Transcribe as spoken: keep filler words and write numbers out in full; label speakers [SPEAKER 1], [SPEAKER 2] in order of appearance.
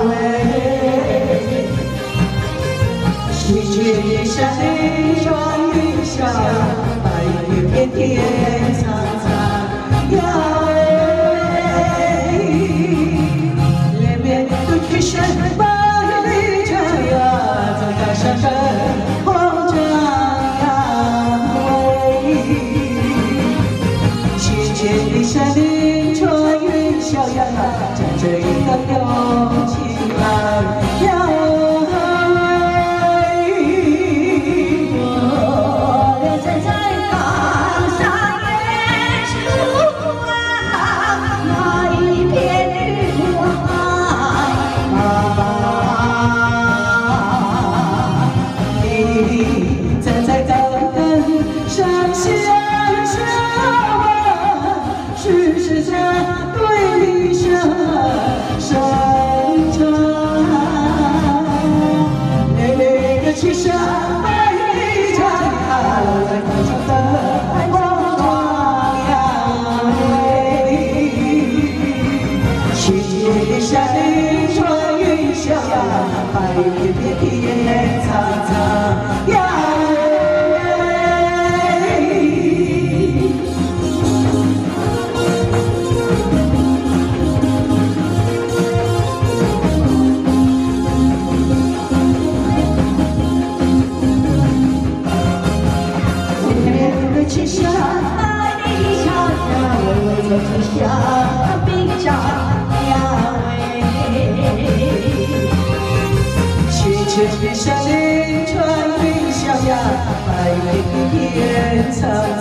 [SPEAKER 1] 喂，喜鹊山里穿云霄，白云遍天苍苍呀喂，连绵的雪山百里长呀，走到山峰红掌呀喂，喜鹊山里穿云霄呀，站着一个有情郎呀。 站在高登上向下望，是世间对理想生长。累累的青山百里长呀，在高处的红妆呀喂，喜鹊山里穿云霄呀，白云遍天苍苍呀。 青山百里长呀，巍巍走青霞屏障呀喂，喜鹊山里穿云霄呀，白云遍天苍苍。